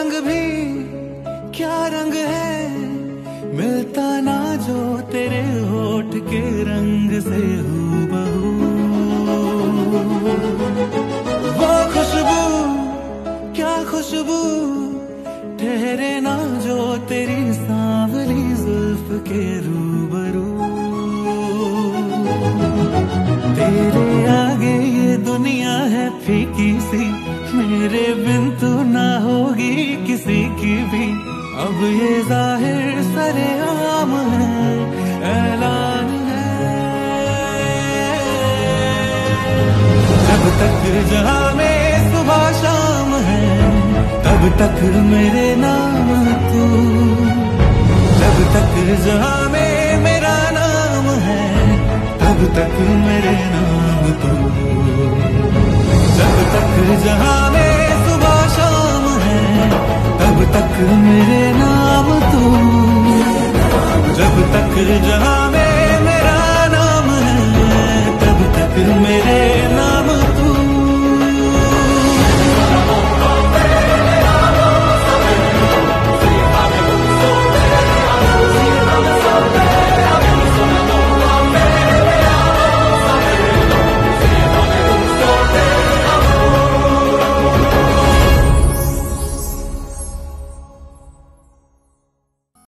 रंग भी क्या रंग है, मिलता ना जो तेरे होठ के रंग से हूबहू। वो खुशबू क्या खुशबू, ठहरे ना जो तेरी सांवली जुल्फ के रूबरू। तेरे आगे ये दुनिया है फीकी सी, मेरे बिन तू ना होगी किसी की भी। अब ये जाहिर सरेआम है, ऐलान है। जब तक जहां में सुबह शाम है, तब तक मेरे नाम तू। जब तक जहां में मेरा नाम है, तब तक मेरे नाम तू। जब तक जहां में सुबह शाम है, तब तक मेरे नाम तू। जब तक जहां में